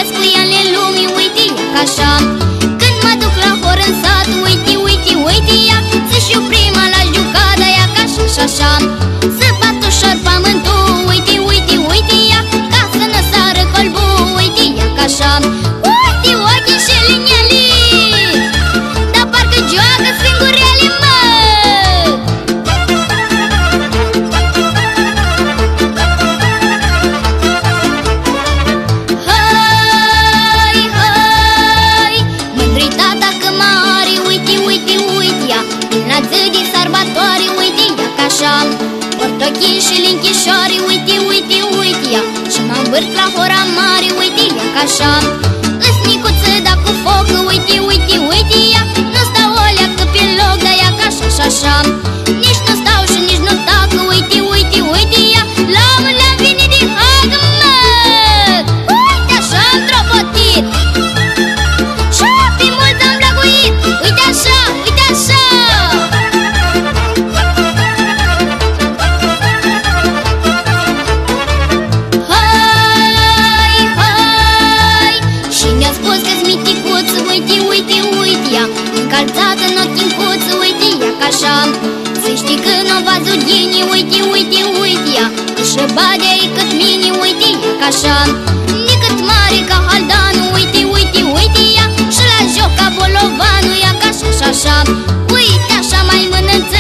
Las cu ele lumii, uite ea ca așa. Când mă duc la hor în sat, uite, uite, uite ea, să știu prima la jucată, ea ca așa și așa. Să bat ușor pământul, uite, uite, uite ea, ca să nu sară colbul, uite ea ca așa. Uite ochii și linialii, dar parcă joacă singurele, mă. Hai, hai, mândri tata că mare, uite, uite, uite ea, din la zi de sărbătoare, uite ea ca așa. Portochii și linchișoare, uite, uite, uite ea, și mă învârt la hora mare, uite ea ca așa. Îsnicuță da cu foc, uite, uite, uite ea, nu stau o leacă pe loc, dar ea ca așa și așa. Nici nu stau și nici nu tac, uite, uite, uite ea, la mâna vine de hag, mă. Uite așa am drobotit și pe mult am blaguit, uite așa, uite așa. Hai, hai, și mi-a spus că-s miticuț, uite, uite, uite ea, încălțată în ochii-ncuț, uite ea ca așa. Să știi că n-o văzut ghinii, uite, uite, uite ea, că și badea e cât mini, uite ea ca așa. Nicât mare ca haldanul, uite, uite, uite ea, și la joc ca bolovanul, ea ca așa și așa. Uite așa mai mănânță